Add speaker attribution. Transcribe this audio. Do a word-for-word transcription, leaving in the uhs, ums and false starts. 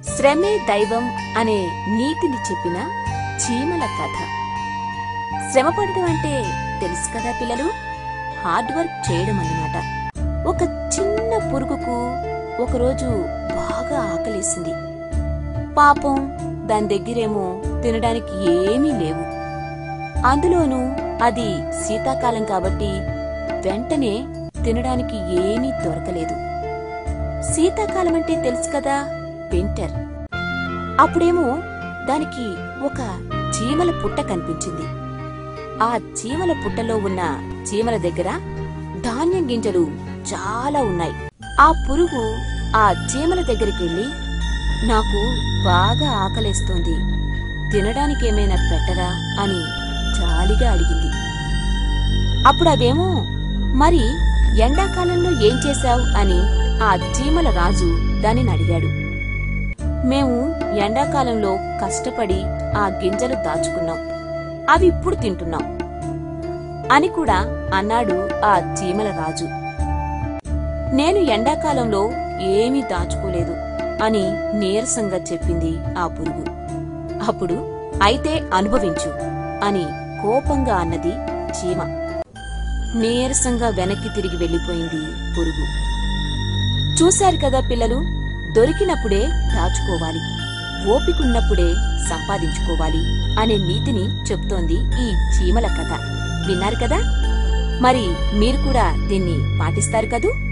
Speaker 1: శ్రమే దైవం అనే నీతిని చెప్పిన చీమల కథ. శ్రమపడడం అంటే తెలుసు కదా పిల్లలు, హార్డ్ వర్క్ చేయడం అన్నమాట. ఒక చిన్న పురుగుకు ఒకరోజు బాగా ఆకలేసింది. పాపం దాని దగ్గరేమో తినడానికి ఏమీ లేవు. అందులోనూ అది శీతాకాలం కాబట్టి వెంటనే తినడానికి ఏమీ దొరకలేదు. శీతాకాలం అంటే తెలుసు కదా, వింటర్. అప్పుడేమో దానికి ఒక చీమల పుట్ట కనిపించింది. ఆ చీమల పుట్టలో ఉన్న చీమల దగ్గర ధాన్యం గింజలు చాలా ఉన్నాయి. ఆ పురుగు ఆ చీమల దగ్గరికెళ్ళి, నాకు బాగా ఆకలేస్తోంది, తినడానికేమైనా పెట్టరా అని జాలిగా అడిగింది. అప్పుడు అవేమో, మరి ఎండాకాలంలో ఏం చేశావు అని ఆ చీమల రాజు దానిని అడిగాడు. మేము ఎండాకాలంలో కష్టపడి ఆ గింజలు దాచుకున్నాం, అవి ఇప్పుడు తింటున్నాం అని కూడా అన్నాడు ఆ చీమల రాజు. నేను ఎండాకాలంలో ఏమీ దాచుకోలేదు అని నీరసంగా చెప్పింది ఆ పురుగు. అప్పుడు అయితే అనుభవించు అని కోపంగా అన్నది చీమ. నీరసంగా వెనక్కి తిరిగి వెళ్లిపోయింది పురుగు. చూశారు కదా పిల్లలు, దొరికినప్పుడే దాచుకోవాలి, ఓపికున్నప్పుడే సంపాదించుకోవాలి అనే నీతిని చెప్తోంది ఈ చీమల కథ. విన్నారు కదా? మరి మీరు కూడా దీన్ని పాటిస్తారు కదూ?